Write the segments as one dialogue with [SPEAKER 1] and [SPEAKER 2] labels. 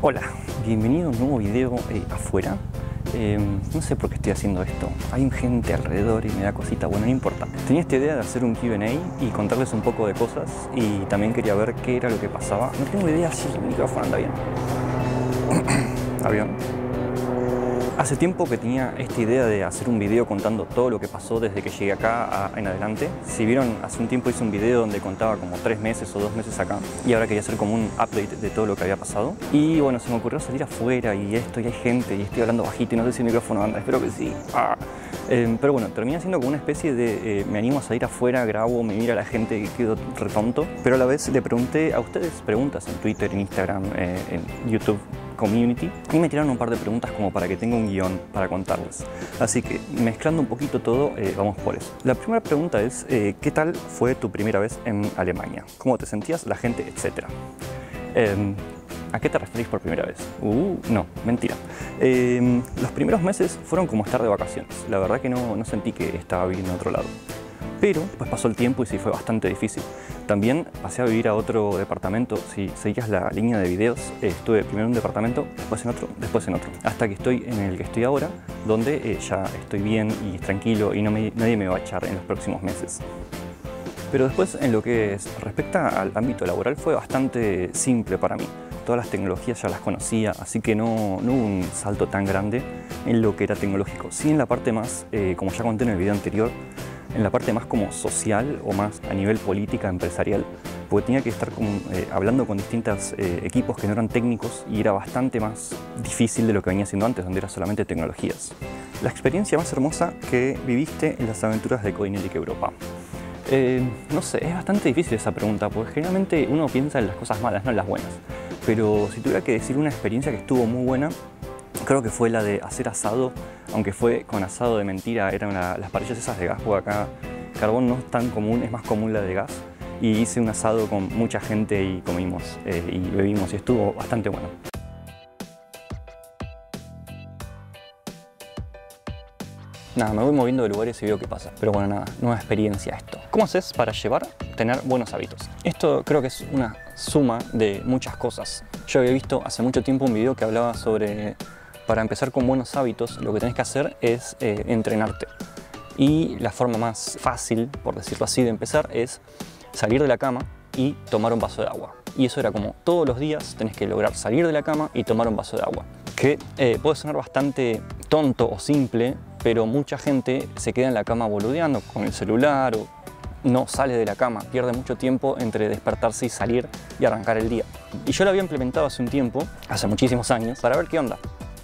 [SPEAKER 1] Hola, bienvenido a un nuevo video afuera. No sé por qué estoy haciendo esto. Hay gente alrededor y me da cosita. Bueno, no importa. Tenía esta idea de hacer un Q&A y contarles un poco de cosas. Y también quería ver qué era lo que pasaba. No tengo idea si el micrófono anda bien. Avión. Hace tiempo que tenía esta idea de hacer un video contando todo lo que pasó desde que llegué acá en adelante. Si vieron, hace un tiempo hice un video donde contaba como 3 meses o 2 meses acá. Y ahora quería hacer como un update de todo lo que había pasado. Y bueno, se me ocurrió salir afuera y esto, y hay gente, y estoy hablando bajito y no sé si el micrófono anda, espero que sí. Pero bueno, terminé haciendo como una especie de me animo a salir afuera, grabo, me mira la gente y quedo retonto. Pero a la vez le pregunté a ustedes preguntas en Twitter, en Instagram, en YouTube Community, y me tiraron un par de preguntas como para que tenga un guión para contarles. Así que mezclando un poquito todo, vamos por eso. La primera pregunta es, ¿qué tal fue tu primera vez en Alemania? ¿Cómo te sentías, la gente, etcétera? ¿A qué te referís por primera vez? No, mentira. Los primeros meses fueron como estar de vacaciones. La verdad que no sentí que estaba viviendo en otro lado. Pero pues pasó el tiempo y sí fue bastante difícil. También pasé a vivir a otro departamento. Si seguías la línea de videos, estuve primero en un departamento, después en otro, después en otro. Hasta que estoy en el que estoy ahora, donde ya estoy bien y tranquilo y nadie me va a echar en los próximos meses. Pero después, en lo que respecta al ámbito laboral, fue bastante simple para mí. Todas las tecnologías ya las conocía, así que no hubo un salto tan grande en lo que era tecnológico. Sí, en la parte más, como ya conté en el video anterior, en la parte más como social o más a nivel política, empresarial, porque tenía que estar hablando con distintos equipos que no eran técnicos y era bastante más difícil de lo que venía haciendo antes, donde era solamente tecnologías. La experiencia más hermosa que viviste en las aventuras de Codenetic Europa. No sé, es bastante difícil esa pregunta, porque generalmente uno piensa en las cosas malas, no en las buenas. Pero si tuviera que decir una experiencia que estuvo muy buena, creo que fue la de hacer asado, aunque fue con asado de mentira, eran las parrillas esas de gas, porque acá carbón no es tan común, es más común la de gas. Y hice un asado con mucha gente y comimos y bebimos y estuvo bastante bueno. Nada, me voy moviendo de lugares y veo qué pasa. Pero bueno, nada, nueva experiencia esto. ¿Cómo haces para tener buenos hábitos? Esto creo que es una suma de muchas cosas. Yo había visto hace mucho tiempo un video que hablaba sobre, para empezar con buenos hábitos, lo que tenés que hacer es entrenarte. Y la forma más fácil, por decirlo así, de empezar es salir de la cama y tomar un vaso de agua. Y eso era como todos los días tenés que lograr salir de la cama y tomar un vaso de agua. Que puede sonar bastante tonto o simple, pero mucha gente se queda en la cama boludeando con el celular o no sale de la cama, pierde mucho tiempo entre despertarse y salir y arrancar el día. Y yo lo había implementado hace un tiempo, hace muchísimos años, para ver qué onda.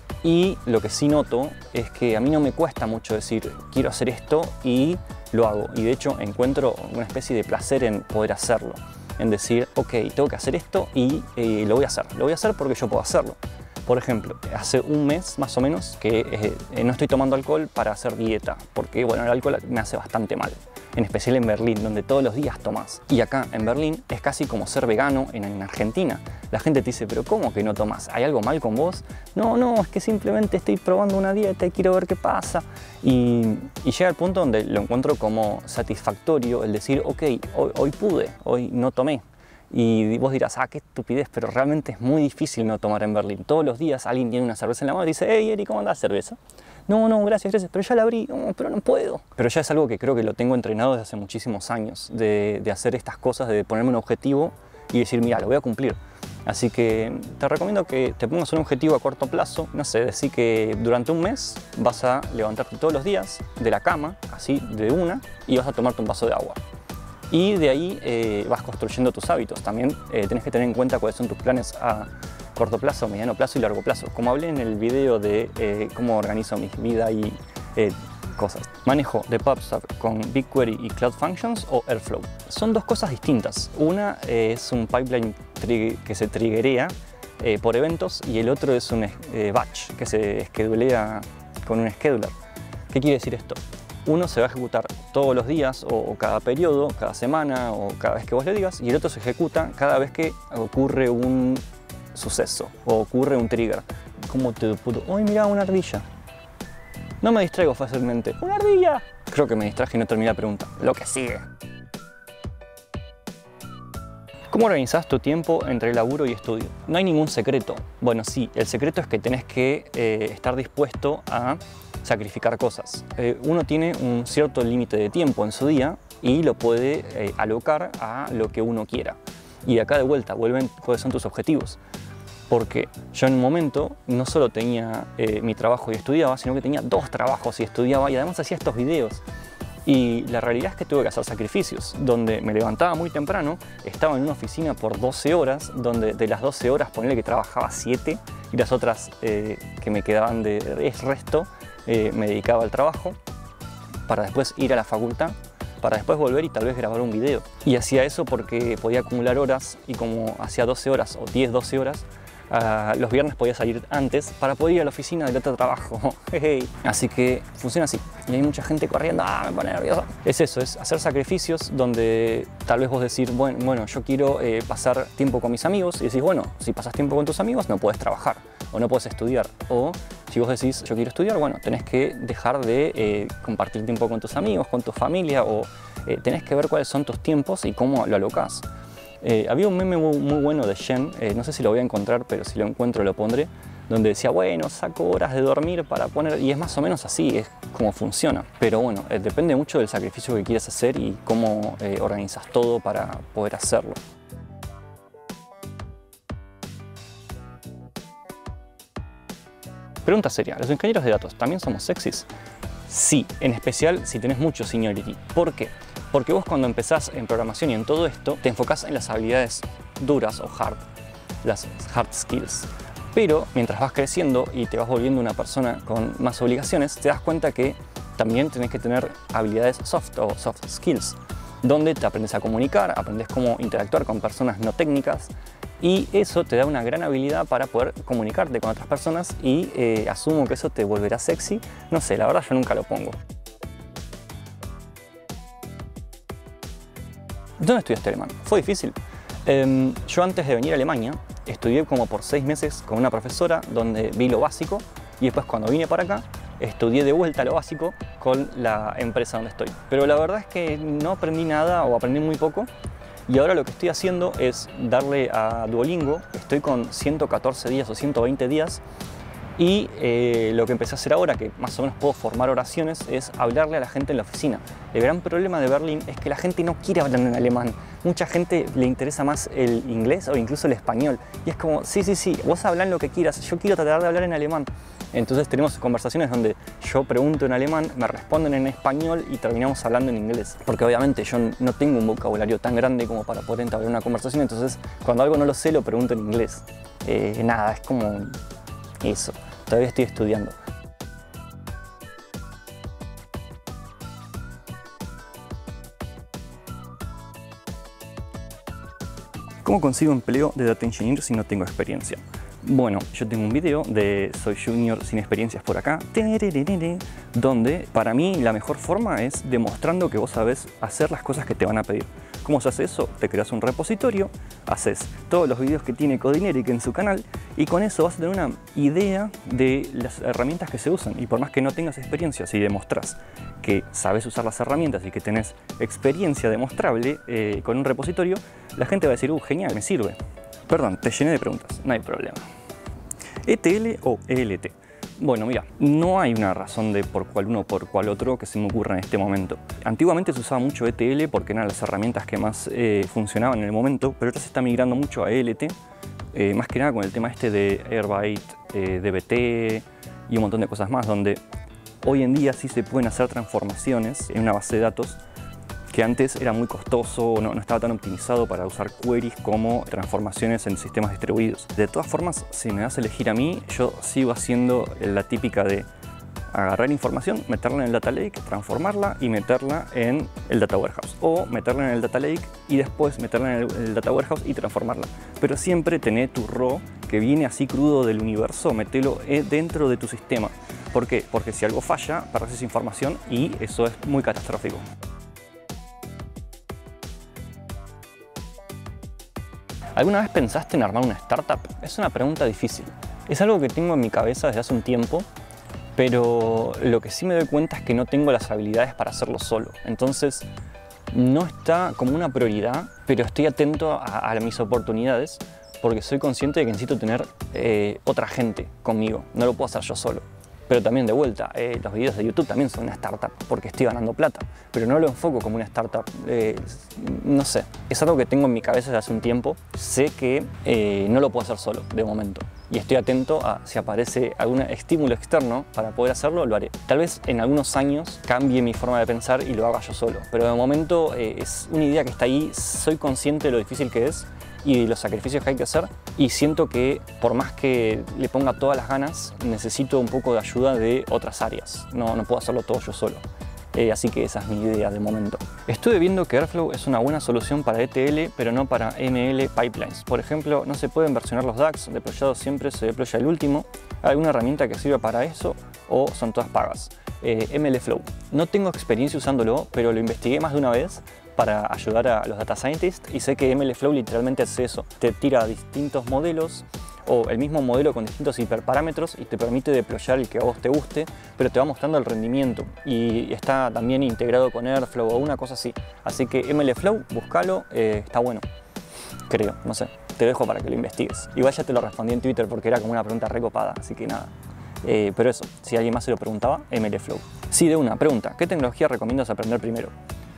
[SPEAKER 1] Y lo que sí noto es que a mí no me cuesta mucho decir quiero hacer esto y lo hago. Y de hecho encuentro una especie de placer en poder hacerlo. En decir, ok, tengo que hacer esto y lo voy a hacer. Lo voy a hacer porque yo puedo hacerlo. Por ejemplo, hace un mes más o menos que no estoy tomando alcohol para hacer dieta, porque bueno, el alcohol me hace bastante mal, en especial en Berlín, donde todos los días tomas. Y acá en Berlín es casi como ser vegano en Argentina. La gente te dice, pero ¿cómo que no tomas? ¿Hay algo mal con vos? No, es que simplemente estoy probando una dieta y quiero ver qué pasa. Y llega al punto donde lo encuentro como satisfactorio el decir, ok, hoy pude, hoy no tomé. Y vos dirás, qué estupidez, pero realmente es muy difícil no tomar en Berlín. Todos los días alguien tiene una cerveza en la mano y dice, hey Eri, ¿cómo andás, cerveza? No, gracias, pero ya la abrí, no, pero no puedo. Pero ya es algo que creo que lo tengo entrenado desde hace muchísimos años, de hacer estas cosas, de ponerme un objetivo y decir, mira, lo voy a cumplir. Así que te recomiendo que te pongas un objetivo a corto plazo, no sé, decir que durante un mes vas a levantarte todos los días de la cama, así de una, y vas a tomarte un vaso de agua. Y de ahí vas construyendo tus hábitos. También tenés que tener en cuenta cuáles son tus planes a corto plazo, mediano plazo y largo plazo. Como hablé en el video de cómo organizo mi vida y cosas. Manejo de PubSub con BigQuery y Cloud Functions o Airflow. Son dos cosas distintas. Una es un pipeline que se triggerea por eventos y el otro es un batch que se schedulea con un scheduler. ¿Qué quiere decir esto? Uno se va a ejecutar todos los días o cada periodo, cada semana o cada vez que vos le digas, y el otro se ejecuta cada vez que ocurre un suceso o ocurre un trigger. ¿Cómo te puto? ¡Uy, mira, una ardilla! No me distraigo fácilmente. ¡Una ardilla! Creo que me distraje y no terminé la pregunta. Lo que sigue. ¿Cómo organizas tu tiempo entre laburo y estudio? No hay ningún secreto. Bueno, sí, el secreto es que tenés que estar dispuesto a sacrificar cosas. Uno tiene un cierto límite de tiempo en su día y lo puede alocar a lo que uno quiera. Y de acá de vuelta, vuelven cuáles son tus objetivos. Porque yo en un momento no solo tenía mi trabajo y estudiaba, sino que tenía 2 trabajos y estudiaba y además hacía estos videos. Y la realidad es que tuve que hacer sacrificios, donde me levantaba muy temprano, estaba en una oficina por 12 horas, donde de las 12 horas ponele que trabajaba 7 y las otras que me quedaban de resto me dedicaba al trabajo para después ir a la facultad, para después volver y tal vez grabar un video. Y hacía eso porque podía acumular horas y como hacía 12 horas o 10-12 horas, los viernes podía salir antes para poder ir a la oficina del otro trabajo. Así que funciona así. Y hay mucha gente corriendo, me pone nervioso. Es eso, es hacer sacrificios donde tal vez vos decís, bueno, yo quiero pasar tiempo con mis amigos. Y decís, bueno, si pasas tiempo con tus amigos no puedes trabajar o no puedes estudiar. O si vos decís, yo quiero estudiar, bueno, tenés que dejar de compartir tiempo con tus amigos, con tu familia, o tenés que ver cuáles son tus tiempos y cómo lo alocás. Había un meme muy bueno de Shen, no sé si lo voy a encontrar, pero si lo encuentro lo pondré, donde decía, bueno, saco horas de dormir para poner, y es más o menos así, es como funciona. Pero bueno, depende mucho del sacrificio que quieras hacer y cómo organizas todo para poder hacerlo. Pregunta seria, ¿los ingenieros de datos también somos sexys? Sí, en especial si tenés mucho seniority. ¿Por qué? Porque vos cuando empezás en programación y en todo esto, te enfocás en las habilidades duras o hard, las hard skills. Pero mientras vas creciendo y te vas volviendo una persona con más obligaciones, te das cuenta que también tenés que tener habilidades soft o soft skills, donde te aprendes a comunicar, aprendes cómo interactuar con personas no técnicas, y eso te da una gran habilidad para poder comunicarte con otras personas y asumo que eso te volverá sexy. No sé, la verdad yo nunca lo pongo. ¿Dónde estudiaste alemán? ¿Fue difícil? Yo antes de venir a Alemania estudié como por 6 meses con una profesora donde vi lo básico y después cuando vine para acá estudié de vuelta lo básico con la empresa donde estoy. Pero la verdad es que no aprendí nada o aprendí muy poco. Y ahora lo que estoy haciendo es darle a Duolingo, estoy con 114 días o 120 días y lo que empecé a hacer ahora, que más o menos puedo formar oraciones, es hablarle a la gente en la oficina. El gran problema de Berlín es que la gente no quiere hablar en alemán. Mucha gente le interesa más el inglés o incluso el español. Y es como, sí, vos hablás lo que quieras, yo quiero tratar de hablar en alemán. Entonces tenemos conversaciones donde yo pregunto en alemán, me responden en español y terminamos hablando en inglés. Porque obviamente yo no tengo un vocabulario tan grande como para poder entablar una conversación, entonces cuando algo no lo sé lo pregunto en inglés. Nada, es como eso. Todavía estoy estudiando. ¿Cómo consigo empleo de Data Engineer si no tengo experiencia? Bueno, yo tengo un video de Soy Junior sin experiencias por acá, donde para mí la mejor forma es demostrando que vos sabés hacer las cosas que te van a pedir. ¿Cómo se hace eso? Te creas un repositorio, haces todos los videos que tiene Codineric en su canal y con eso vas a tener una idea de las herramientas que se usan. Y por más que no tengas experiencia, si demostrás que sabes usar las herramientas y que tenés experiencia demostrable con un repositorio, la gente va a decir, genial, me sirve. Perdón, te llené de preguntas, no hay problema. ¿ETL o ELT? Bueno, mira, no hay una razón de por cuál uno o por cuál otro que se me ocurra en este momento. Antiguamente se usaba mucho ETL porque eran las herramientas que más funcionaban en el momento, pero ahora se está migrando mucho a ELT, más que nada con el tema este de Airbyte, DBT y un montón de cosas más, donde hoy en día sí se pueden hacer transformaciones en una base de datos que antes era muy costoso, no estaba tan optimizado para usar queries como transformaciones en sistemas distribuidos. De todas formas, si me das a elegir a mí, yo sigo haciendo la típica de agarrar información, meterla en el Data Lake, transformarla y meterla en el Data Warehouse. O meterla en el Data Lake y después meterla en el Data Warehouse y transformarla. Pero siempre tener tu raw que viene así crudo del universo, metelo dentro de tu sistema. ¿Por qué? Porque si algo falla, perdés esa información y eso es muy catastrófico. ¿Alguna vez pensaste en armar una startup? Es una pregunta difícil. Es algo que tengo en mi cabeza desde hace un tiempo, pero lo que sí me doy cuenta es que no tengo las habilidades para hacerlo solo. Entonces, no está como una prioridad, pero estoy atento a mis oportunidades porque soy consciente de que necesito tener otra gente conmigo, no lo puedo hacer yo solo. Pero también de vuelta, los videos de YouTube también son una startup porque estoy ganando plata, pero no lo enfoco como una startup, no sé, es algo que tengo en mi cabeza desde hace un tiempo, sé que no lo puedo hacer solo de momento y estoy atento a si aparece algún estímulo externo para poder hacerlo, lo haré. Tal vez en algunos años cambie mi forma de pensar y lo haga yo solo, pero de momento es una idea que está ahí, soy consciente de lo difícil que es y los sacrificios que hay que hacer, y siento que por más que le ponga todas las ganas, necesito un poco de ayuda de otras áreas, no puedo hacerlo todo yo solo. Así que esa es mi idea de momento. Estuve viendo que Airflow es una buena solución para ETL, pero no para ML pipelines. Por ejemplo, no se pueden versionar los DAGs, deployados siempre se deploya el último. ¿Hay alguna herramienta que sirva para eso o son todas pagas? MLflow. No tengo experiencia usándolo, pero lo investigué más de una vez para ayudar a los data scientists y sé que MLflow literalmente hace eso. Te tira distintos modelos o el mismo modelo con distintos hiperparámetros y te permite deployar el que a vos te guste, pero te va mostrando el rendimiento y está también integrado con Airflow o una cosa así. Así que MLflow, búscalo, está bueno, creo, no sé, te dejo para que lo investigues. Igual ya te lo respondí en Twitter porque era como una pregunta recopada, así que nada. Pero eso, si alguien más se lo preguntaba, MLflow. Sí, de una, pregunta, ¿qué tecnología recomiendas aprender primero?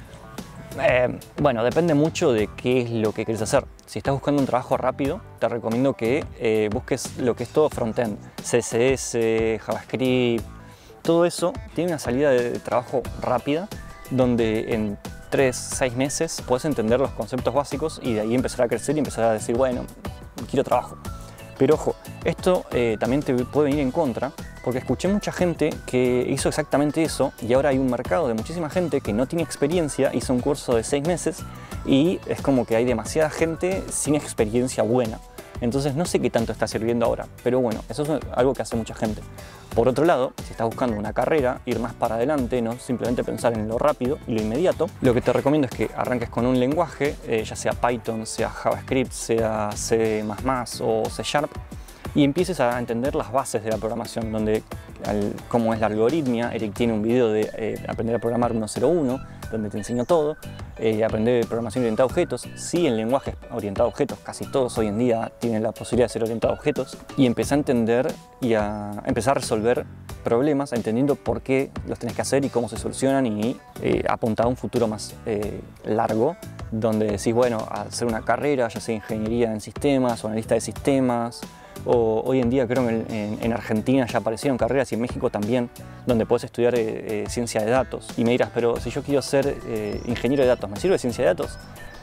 [SPEAKER 1] Bueno, depende mucho de qué es lo que quieres hacer. Si estás buscando un trabajo rápido, te recomiendo que busques lo que es todo frontend, CSS, JavaScript, todo eso tiene una salida de trabajo rápida, donde en 3-6 meses puedes entender los conceptos básicos y de ahí empezar a crecer y empezar a decir, bueno, quiero trabajo. Pero ojo, esto también te puede venir en contra, porque escuché mucha gente que hizo exactamente eso y ahora hay un mercado de muchísima gente que no tiene experiencia, hizo un curso de 6 meses y es como que hay demasiada gente sin experiencia buena. Entonces no sé qué tanto está sirviendo ahora, pero bueno, eso es algo que hace mucha gente. Por otro lado, si estás buscando una carrera, ir más para adelante, no simplemente pensar en lo rápido y lo inmediato, lo que te recomiendo es que arranques con un lenguaje, ya sea Python, sea JavaScript, sea C++ o C#, y empieces a entender las bases de la programación, donde cómo es la algoritmia. Eric tiene un video de aprender a programar 101, donde te enseño todo, aprender programación orientada a objetos. Sí, en lenguajes orientados a objetos, casi todos hoy en día tienen la posibilidad de ser orientados a objetos, y empezar a entender y a empezar a resolver problemas, entendiendo por qué los tenés que hacer y cómo se solucionan, y apuntar a un futuro más largo, donde decís, bueno, hacer una carrera, ya sea ingeniería en sistemas o analista de sistemas, o hoy en día creo que en Argentina ya aparecieron carreras y en México también, donde puedes estudiar ciencia de datos. Y me dirás, pero si yo quiero ser ingeniero de datos, ¿me sirve ciencia de datos?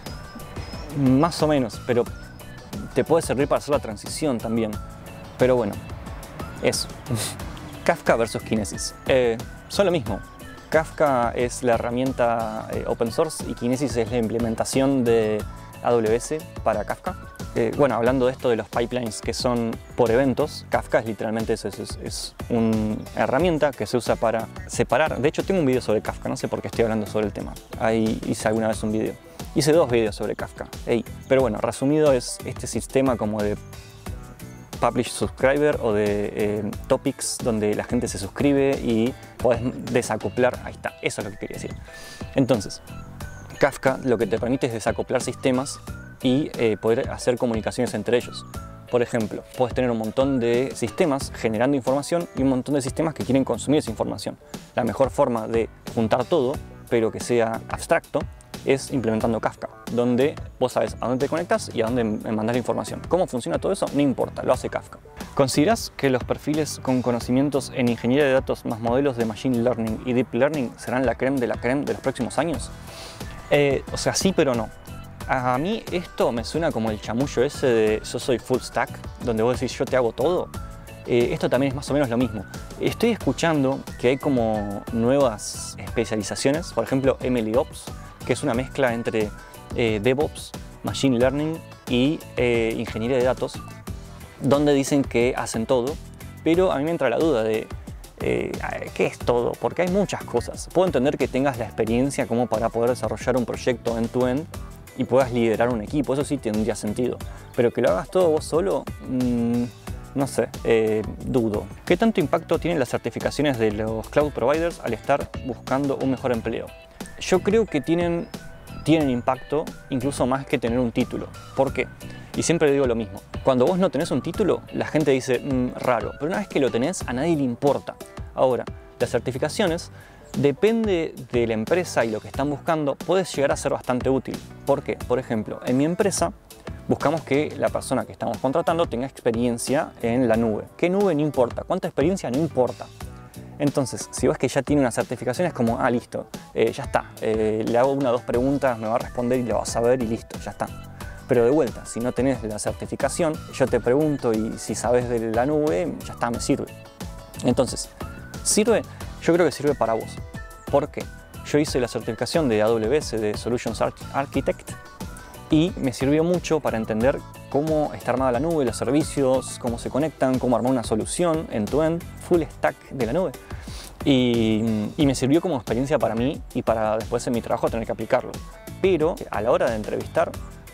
[SPEAKER 1] Más o menos, pero te puede servir para hacer la transición también. Pero bueno, eso. Kafka versus Kinesis. Son lo mismo. Kafka es la herramienta open source y Kinesis es la implementación de AWS para Kafka. Bueno, hablando de esto de los pipelines que son por eventos, Kafka es literalmente eso, es una herramienta que se usa para separar. De hecho, tengo un video sobre Kafka, no sé por qué estoy hablando sobre el tema. Ahí hice alguna vez un video. Hice 2 videos sobre Kafka. Pero bueno, resumido es este sistema como de Publish Subscriber o de topics, donde la gente se suscribe y podés desacoplar. Ahí está, eso es lo que quería decir. Entonces, Kafka lo que te permite es desacoplar sistemas y poder hacer comunicaciones entre ellos. Por ejemplo, puedes tener un montón de sistemas generando información y un montón de sistemas que quieren consumir esa información. La mejor forma de juntar todo, pero que sea abstracto, es implementando Kafka, donde vos sabes a dónde te conectas y a dónde mandar la información. ¿Cómo funciona todo eso? No importa, lo hace Kafka. ¿Considerás que los perfiles con conocimientos en ingeniería de datos más modelos de Machine Learning y Deep Learning serán la crème de los próximos años? O sea, sí, pero no. A mí esto me suena como el chamullo ese de yo soy full stack, donde vos decís yo te hago todo. Esto también es más o menos lo mismo. Estoy escuchando que hay como nuevas especializaciones, por ejemplo MLOps, que es una mezcla entre DevOps, Machine Learning y ingeniería de datos, donde dicen que hacen todo, pero a mí me entra la duda de ¿qué es todo? Porque hay muchas cosas. Puedo entender que tengas la experiencia como para poder desarrollar un proyecto end-to-end y puedas liderar un equipo, eso sí tendría sentido, pero que lo hagas todo vos solo, no sé, dudo. ¿Qué tanto impacto tienen las certificaciones de los cloud providers al estar buscando un mejor empleo? Yo creo que tienen tienen impacto incluso más que tener un título. ¿Por qué? Y siempre digo lo mismo. Cuando vos no tenés un título, la gente dice, raro. Pero una vez que lo tenés, a nadie le importa. Ahora, las certificaciones, depende de la empresa y lo que están buscando, puede llegar a ser bastante útil. ¿Por qué? Por ejemplo, en mi empresa buscamos que la persona que estamos contratando tenga experiencia en la nube. ¿Qué nube? No importa. ¿Cuánta experiencia? No importa. Entonces, si ves que ya tiene una certificación, es como, listo, ya está. Le hago una o dos preguntas, me va a responder y lo vas a ver y listo, ya está. Pero de vuelta, si no tenés la certificación, yo te pregunto y si sabes de la nube, ya está, me sirve. Entonces, ¿sirve? Yo creo que sirve para vos. ¿Por qué? Yo hice la certificación de AWS, de Solutions Architect, y me sirvió mucho para entender cómo está armada la nube, los servicios, cómo se conectan, cómo armar una solución end-to-end, full stack de la nube. Y me sirvió como experiencia para mí y para después en mi trabajo tener que aplicarlo. Pero a la hora de entrevistar,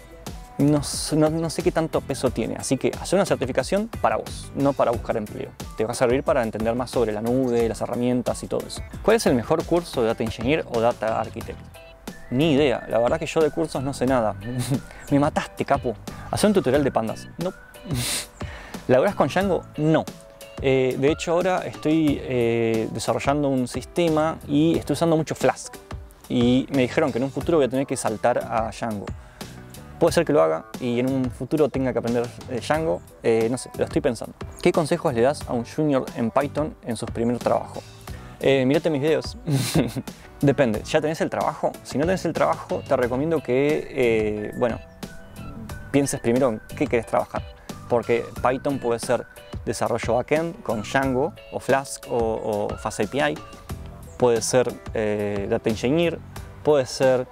[SPEAKER 1] no sé qué tanto peso tiene. Así que hacer una certificación para vos, no para buscar empleo. Te va a servir para entender más sobre la nube, las herramientas y todo eso. ¿Cuál es el mejor curso de Data Engineer o Data Architect? Ni idea, la verdad que yo de cursos no sé nada. Me mataste, capo. ¿Hacer un tutorial de pandas? No. ¿Laburás con Django? No. De hecho ahora estoy desarrollando un sistema y estoy usando mucho Flask. Y me dijeron que en un futuro voy a tener que saltar a Django. Puede ser que lo haga y en un futuro tenga que aprender Django. No sé, lo estoy pensando. ¿Qué consejos le das a un junior en Python en su primer trabajo? Mírate mis videos. Depende, ¿ya tenés el trabajo? Si no tenés el trabajo, te recomiendo que, bueno, pienses primero en qué querés trabajar. Porque Python puede ser desarrollo backend con Django o Flask o FastAPI. Puede ser Data Engineer, puede ser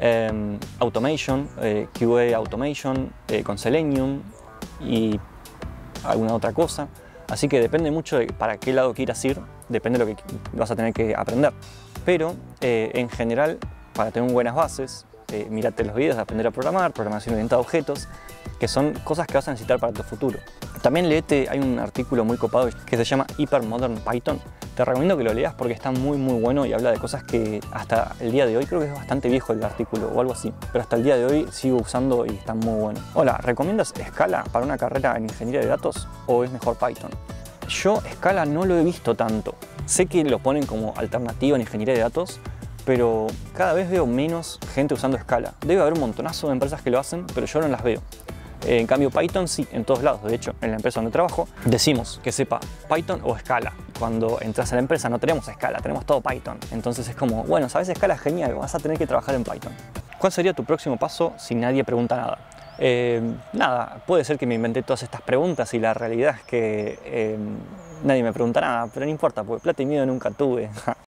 [SPEAKER 1] Automation, QA Automation con Selenium y alguna otra cosa. Así que depende mucho de para qué lado quieras ir, depende de lo que vas a tener que aprender. Pero en general, para tener buenas bases, mírate los videos de aprender a programar, programación orientada a objetos, que son cosas que vas a necesitar para tu futuro. También léete, hay un artículo muy copado que se llama Hyper Modern Python. Te recomiendo que lo leas porque está muy bueno y habla de cosas que hasta el día de hoy, creo que es bastante viejo el artículo o algo así, pero hasta el día de hoy sigo usando y está muy bueno. Hola, ¿recomiendas Scala para una carrera en ingeniería de datos o es mejor Python? Yo Scala no lo he visto tanto. Sé que lo ponen como alternativa en ingeniería de datos, pero cada vez veo menos gente usando Scala. Debe haber un montonazo de empresas que lo hacen, pero yo no las veo. En cambio Python sí, en todos lados. De hecho, en la empresa donde trabajo decimos que sepa Python o Scala. Cuando entras a la empresa no tenemos Scala, tenemos todo Python. Entonces es como, bueno, sabes Scala, es genial, vas a tener que trabajar en Python. ¿Cuál sería tu próximo paso si nadie pregunta nada? Nada, puede ser que me inventé todas estas preguntas y la realidad es que nadie me pregunta nada, pero no importa, porque plata y miedo nunca tuve.